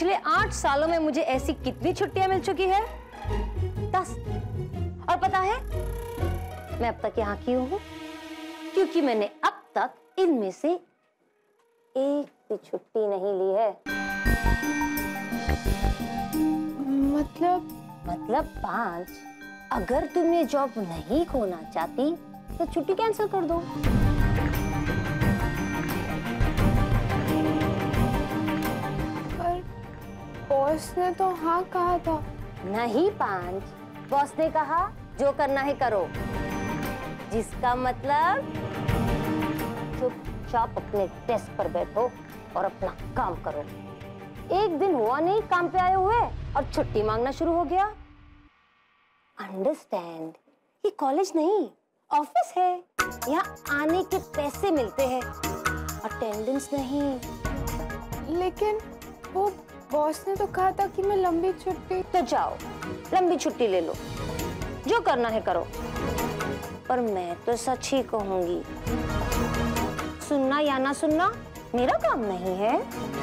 पिछले 8 सालों में मुझे ऐसी कितनी छुट्टियां मिल चुकी है? 10। और पता है मैं अब तक यहाँ क्यों हूँ? क्योंकि मैंने अब तक इनमें से एक भी छुट्टी नहीं ली है। मतलब 5। अगर तुम ये जॉब नहीं खोना चाहती तो छुट्टी कैंसिल कर दो। पर बॉस ने तो हाँ कहा था। नहीं 5, बॉस ने कहा जो करना है करो, जिसका मतलब चुपचाप अपने डेस्क पर बैठो और अपना काम करो। एक दिन हुआ नहीं काम पे आए हुए और छुट्टी मांगना शुरू हो गया। अंडरस्टैंड, ये कॉलेज नहीं ऑफिस है, यहाँ आने के पैसे मिलते हैं, अटेंडेंस नहीं। लेकिन वो बॉस ने तो कहा था कि मैं लंबी छुट्टी। तो जाओ लंबी छुट्टी ले लो, जो करना है करो, पर मैं तो सच ही कहूंगी। सुनना या ना सुनना मेरा काम नहीं है।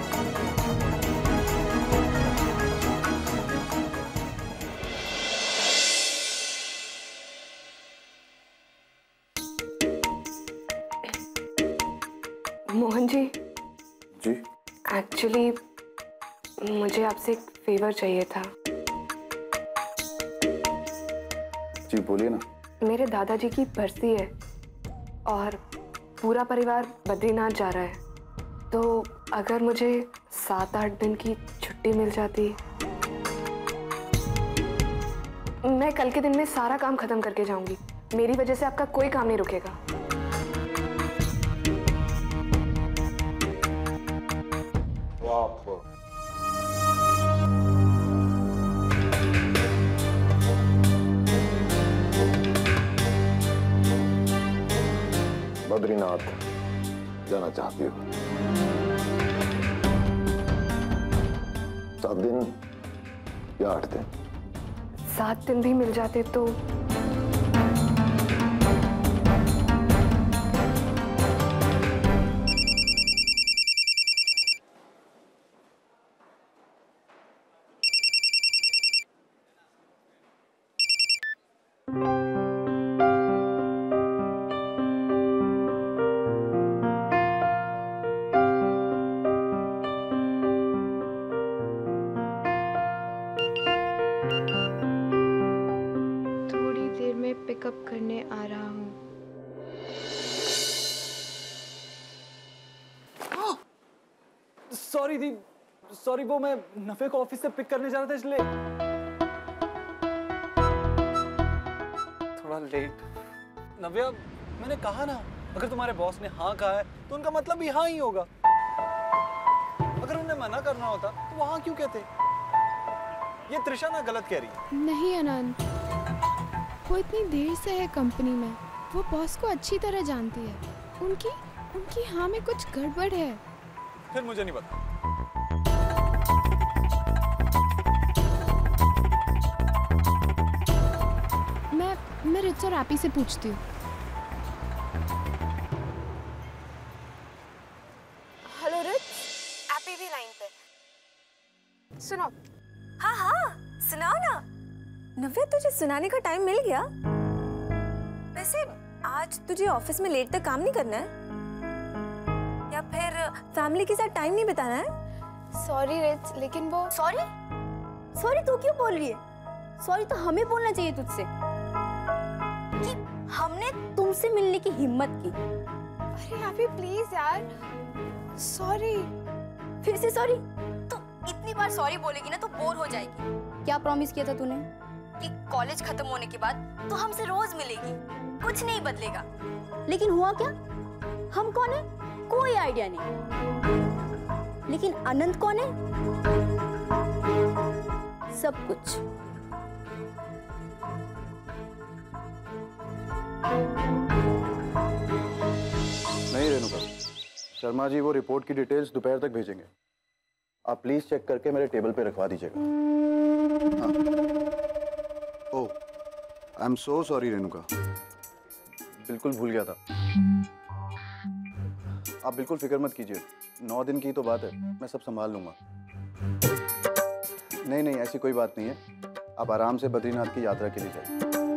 मोहन जी। जी? एक्चुअली मुझे आपसे एक फेवर चाहिए था। जी बोलिए ना। मेरे दादाजी की बरसी है और पूरा परिवार बद्रीनाथ जा रहा है, तो अगर मुझे 7-8 दिन की छुट्टी मिल जाती, मैं कल के दिन में सारा काम खत्म करके जाऊंगी। मेरी वजह से आपका कोई काम नहीं रुकेगा। बद्रीनाथ जाना चाहती हो? 7 दिन या 8 दिन? 7 दिन भी मिल जाते तो। पिकअप करने आ रहा हूँ। सॉरी दी, सॉरी, वो मैं नफे को ऑफिस से पिक करने जा रहा था इसलिए थोड़ा लेट। नव्या, मैंने कहा ना, अगर तुम्हारे बॉस ने हाँ कहा है तो उनका मतलब भी हाँ ही होगा। अगर उन्हें मना करना होता तो वहाँ क्यों कहते? ये त्रिशा ना गलत कह रही है। नहीं अनंत, वो इतनी देर से है कंपनी में, वो बॉस को अच्छी तरह जानती है। उनकी हाँ में कुछ गड़बड़ है। फिर मुझे नहीं पता। मैं रिच और एपी से पूछती हूँ। हेलो रिच, एपी भी लाइन पे। सुनो। हाँ सुनाओ ना। नव्या, तुझे सुनाने का टाइम मिल गया? वैसे आज तुझे ऑफिस में लेट तक काम नहीं करना है या फिर फैमिली के साथ टाइम नहीं बिताना है? सॉरी रिच, लेकिन वो। सॉरी तू क्यों बोल रही है? सॉरी तो हमें बोलना चाहिए तुझसे कि हमने तुमसे मिलने की हिम्मत की। अरे एपी प्लीज यार, सॉरी। फिर से सॉरी? तो इतनी बार सॉरी बोलेगी ना तो बोर हो जाएगी। क्या प्रॉमिस किया था तूने कि कॉलेज खत्म होने के बाद तो हमसे रोज मिलेगी, कुछ नहीं बदलेगा। लेकिन हुआ क्या? हम कौन है कोई आइडिया नहीं, लेकिन अनंत कौन है? सब कुछ। नहीं रेणुका, शर्मा जी वो रिपोर्ट की डिटेल्स दोपहर तक भेजेंगे। आप प्लीज चेक करके मेरे टेबल पे रखवा दीजिएगा। Oh, I am so sorry Renuka, बिल्कुल भूल गया था। आप बिल्कुल फिक्र मत कीजिए, 9 दिन की तो बात है, मैं सब संभाल लूंगा। नहीं नहीं, ऐसी कोई बात नहीं है। आप आराम से बद्रीनाथ की यात्रा के लिए जाइए।